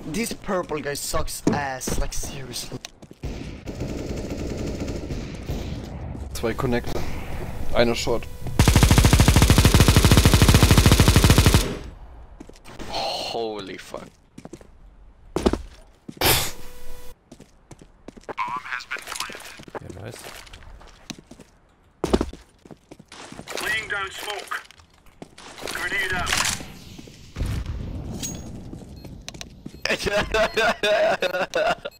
This purple guy sucks ass, like seriously. Zwei Connector. Einer Short. Holy fuck. Ja, nice. Laying down smoke. Grenade out.